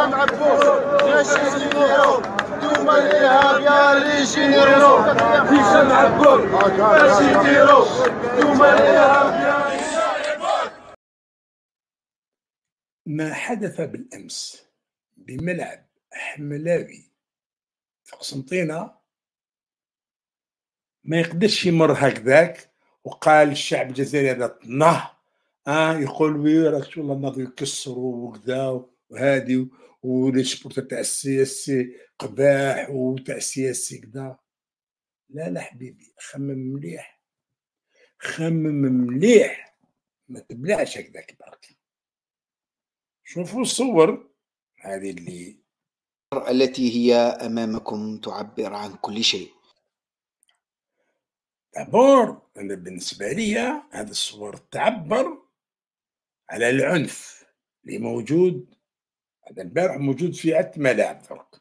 نعبوش ماشي نديرو نتوما الارهاب يا ليجينيرو كيفاش نعبوش ماشي نديرو نتوما الارهاب يا. ما حدث بالامس بملعب حملاوي في قسنطينه ما يقدرش يمر هكذاك وقال الشعب الجزائري هذا طنه يقول وي راك والله ناضوا يكسروا وكذا وهادي ولي سبورتر تاع السياسي قباح وتاع السياسي كذا. لا لا حبيبي، خمم مليح خمم مليح، ما تبلعش هكذاك برك. شوفوا الصور هذه التي هي أمامكم تعبر عن كل شيء. دابور أنا بالنسبة لي هذه الصور تعبر على العنف اللي موجود. هذا البارح موجود في عدة ملاعب فرق.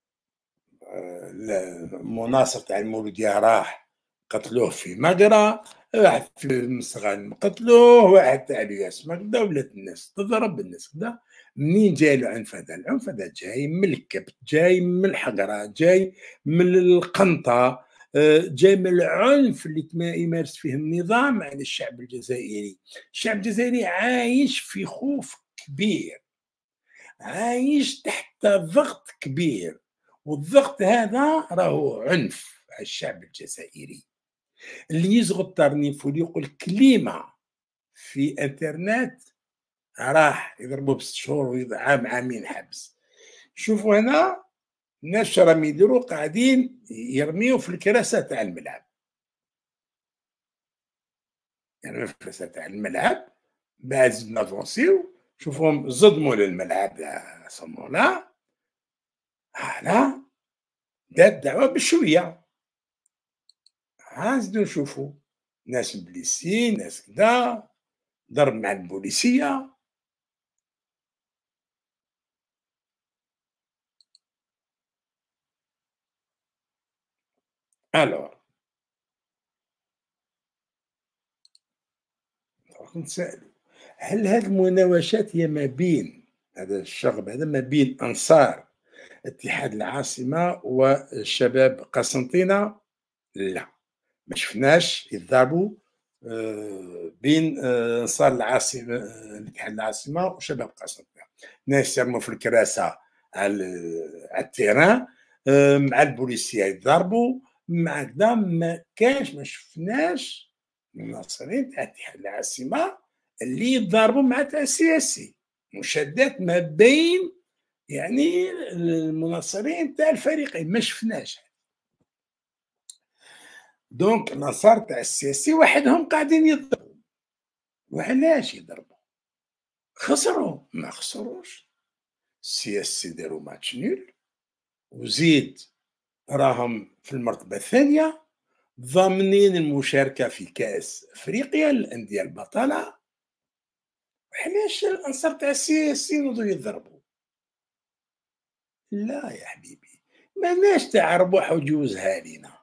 المناصر تاع المولودية راح قتلوه في مقرة، واحد في مصغان قتلوه، واحد تاع الياس كذا، ولات الناس تضرب الناس كذا. منين جاي العنف هذا؟ العنف هذا جاي من الكبت، جاي من الحقرة، جاي من القنطة، جاي من العنف اللي يمارس فيه النظام على الشعب الجزائري. الشعب الجزائري عايش في خوف كبير، عايش تحت ضغط كبير، والضغط هذا راهو عنف على الشعب الجزائري. اللي يزغط الطرنيف واللي يقول كلمة في انترنت راح يضربوه ب6 شهور وعام عامين حبس. شوفوا هنا الناس راهم يديروا قاعدين يرميوا في الكراسة تاع الملعب، يعني في الكراسة تاع الملعب بعد زدنا فونسيو. شوفوهم صدموا للملعب صمونا هنا دات دعوة بشوية. زدوا نشوفوا ناس مبليسين، ناس كذا، ضرب مع البوليسية. الوغ نتسائلوا هل هذه المناوشات هي ما بين هذا الشغب هذا ما بين أنصار اتحاد العاصمة وشباب قسنطينة؟ لا، ما شفناش يتضاربوا بين انصار العاصمه اتحاد العاصمه وشباب قسنطينه. ناس يرموا في الكراسه على التيران، مع البوليسيه يتضاربوا مع كذا. ما كانش، ما شفناش المناصرين تاع اتحاد العاصمه اللي يتضاربوا مع تاع السياسي. مشادات ما بين يعني المناصرين تاع الفريقين ما شفناش. دونك النصارى تاع السياسي وحدهم قاعدين يضربوا. وعلاش يضربوا؟ خسروا؟ ما خسروش. السياسي داروا ماتش نول، وزيد راهم في المرتبه الثانيه ضامنين المشاركه في كاس افريقيا للانديه البطله. وعلاش الانصار تاع السياسي ينوضوا يضربوا؟ لا يا حبيبي، ماناش تاع ربح وجوزها لينا.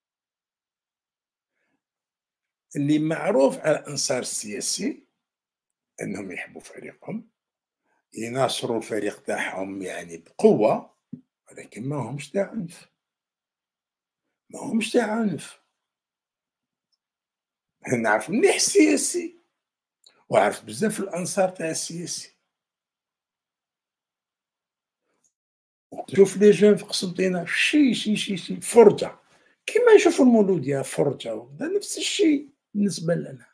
اللي معروف على الانصار السياسي انهم يحبوا فريقهم، يناصروا الفريق تاعهم يعني بقوه، ولكن ما همش تاع عنف، ما همش تاع عنف. نعرف مليح السياسي وعرف بزاف الانصار تاع السياسي. شوف لي جون في قسنطينه شي فرجه كيما يشوفوا المولوديه فرجه وكذا، نفس الشيء بالنسبه لنا.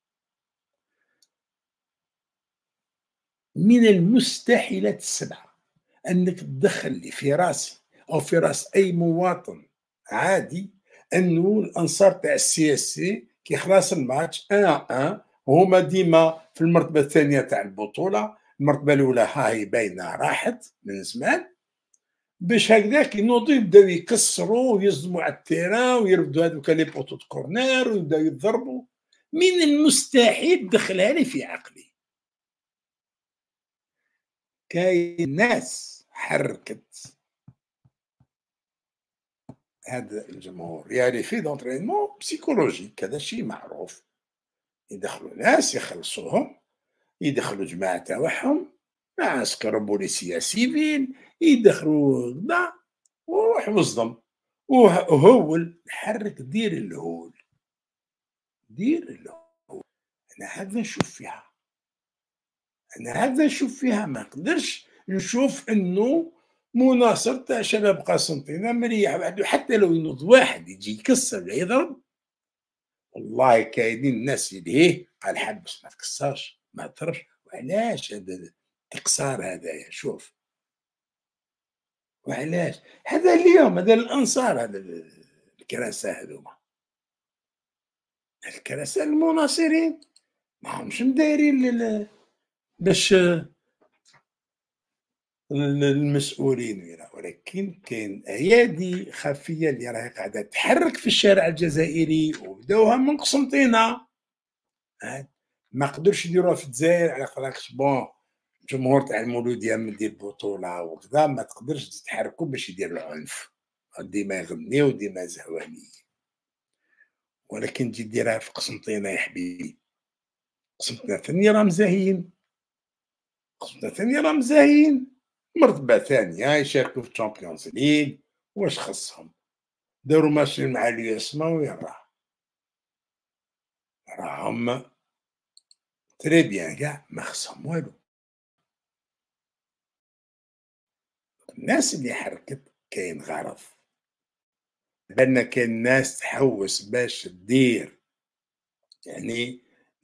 من المستحيلات السبعه انك تدخل لي في راسي او في راس اي مواطن عادي انه الانصار تاع السياسي كي خلاص الماتش 1-1 هما ديما في المرتبه الثانيه تاع البطوله. المرتبه الاولى هاي باينه راحت من زمان، باش هكذاك ينوضوا يبداو يكسروا ويصدموا على التيران ويرفدوا هذوك لي بوتو كورنير ويبداو يضربوا. من المستحيل تدخلها لي في عقلي. كاين ناس حركت هذا الجمهور يعني في دونترينمون بسيكولوجيك، هذا شيء معروف. يدخلوا ناس يخلصوهم، يدخلوا جماعه تاعهم عسكر بوليسية سيفيل يدخلوا كدا وحفظهم وهول حرك دير الهول انا هذا نشوف فيها ما نقدرش نشوف انه مناصر تاع شباب قسنطينه مريح وحده، حتى لو ينوض واحد يجي يكسر ولا يضرب، والله كاينين الناس يدهيه قال حبس ما تكسرش ما تضربش. وعلاش هذا التقصار هذايا؟ شوف وعلاش هذا اليوم هذا الانصار هذا الكراسه هذوما الكراسه المناصرين ماهمش دايرين باش المسؤولين، ولكن كاين ايادي خفيه اللي راهي قاعده تحرك في الشارع الجزائري وبداوها من قسنطينه. ما قدرش يديروها في الجزائر على خاطرش بون الجمهور تاع المولوديه مدير بطوله وكذا، ما تقدرش تتحركوا باش يدير العنف، ديما يغنيو وديما زهوانيين. ولكن تجي ديرها في قسنطينه يا حبيبي، قسنطينه ثاني راهم زاهيين، مرتبه ثانيه يشاركوا في الشامبيونز ليغ، واش خصهم؟ داروا ماتش مع الياسما وين راهم تري بيان كاع ما خصهم والو. الناس اللي حركت كاين غرض، لان كاين ناس تحوس باش دير يعني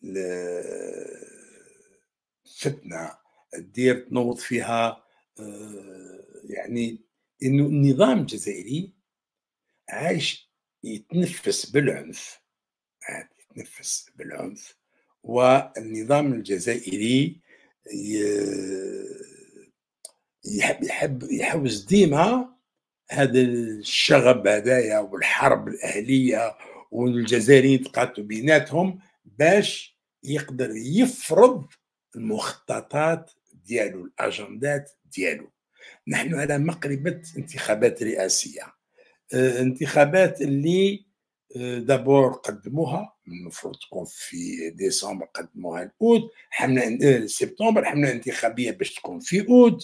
فتنه، دير تنوض فيها يعني انه النظام الجزائري عايش يتنفس بالعنف، والنظام الجزائري يحب يحوز ديما هذا الشغب هذايا والحرب الاهليه والجزائريين يتقاتلوا بيناتهم باش يقدر يفرض المخططات ديالو الاجندات ديالو. نحن على مقربه انتخابات رئاسيه، انتخابات اللي دابور قدموها المفروض تكون في ديسمبر، قدموها الاود، حمله سبتمبر حمله انتخابيه باش تكون في اود.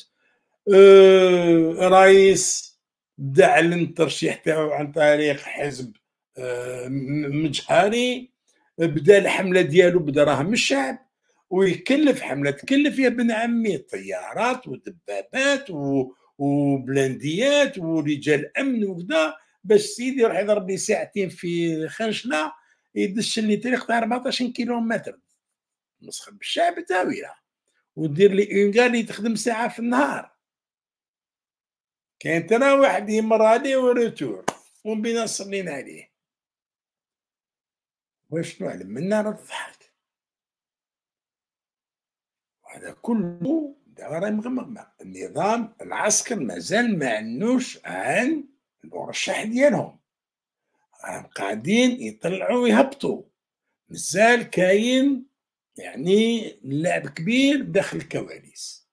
رئيس بدا اعلن الترشيح تاعو عن طريق حزب مجهري، بدا الحمله ديالو بدراهم الشعب، ويكلف حمله تكلف يا بن عمي طيارات ودبابات وبلانديات ورجال امن وكذا باش سيدي يروح يضرب لي ساعتين في خنشله يدش لي طريق تاع 14 كيلومتر مسخر بالشعب تاويله، ودير لي اون اللي تخدم ساعه في النهار. كاين ترى واحد يمر عليه وريتور ومن بين صلين عليه، واش نعلم من نار الضحك. وهذا كله راهي مغمغمه. النظام العسكر مازال ما عنوش عن المرشح ديالهم، راهم قاعدين يطلعوا ويهبطوا، مازال كاين يعني لعب كبير داخل الكواليس.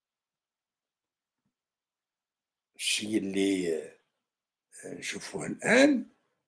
الشيء اللي نشوفوه الان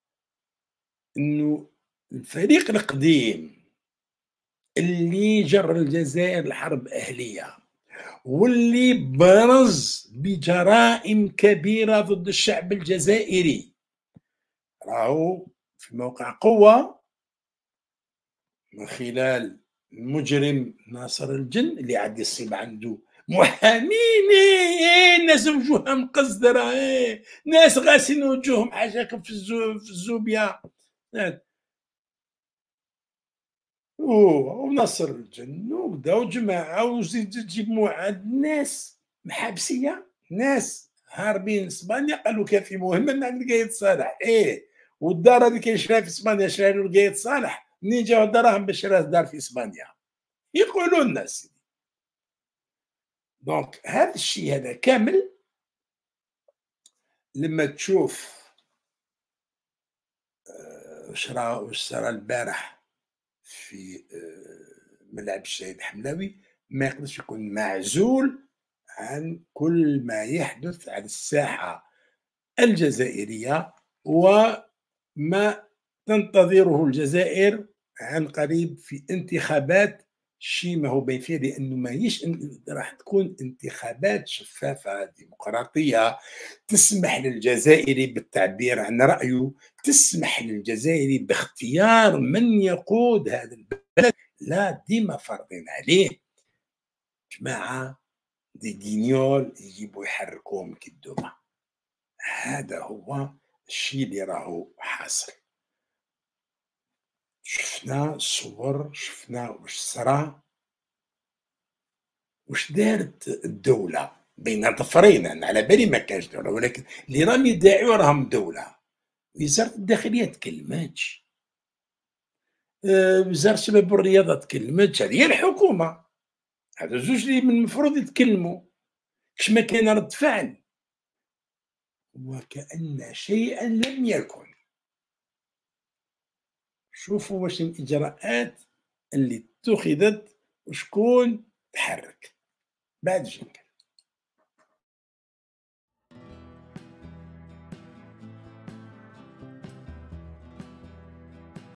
انه الفريق القديم اللي جر الجزائر لحرب اهليه واللي برز بجرائم كبيره ضد الشعب الجزائري راهو في موقع قوه من خلال المجرم ناصر الجن اللي عاد يصيب عنده محامين، ناس وجوهها مقصدره، ناس غاسلين وجوههم حاجه في الزوبيه، ونصر الجن وبداو جماعه وزيد تجيب معاد ناس محابسيه، ناس هاربين اسبانيا قالوا كان في مهمه مع لقاية صالح، والدار اللي كان شراها في اسبانيا شراها له لقاية صالح، منين جاو الدراهم باش شرا دار في اسبانيا يقولوا الناس. دونك هذا الشيء هذا كامل لما تشوف واش صرا البارح في ملعب الشهيد حملاوي، ما يقدرش يكون معزول عن كل ما يحدث على الساحة الجزائرية وما تنتظره الجزائر عن قريب في انتخابات شيء ما هو باين فيه، لانه ماهيش راح تكون انتخابات شفافه ديمقراطيه تسمح للجزائري بالتعبير عن رايه، تسمح للجزائري باختيار من يقود هذا البلد، لا ديما فرضين عليه جماعه دي جينيول يجيبوا يحركوهم كالدمى. هذا هو الشيء اللي راهو حاصل. شفنا الصور، شفنا واش صرا، واش دارت الدولة بين ظفرين. أنا على بالي ما كانش دولة، ولكن اللي راهم يدعيو راهم دولة. وزارة الداخلية تكلمتش، وزارة الشباب والرياضة تكلمتش، هذه هي الحكومة. هذا زوج اللي من المفروض يتكلموا. كش ما كان رد فعل وكأن شيئا لم يكن. شوفوا واش الإجراءات اللي اتخذت وشكون تحرك بعد جنكا.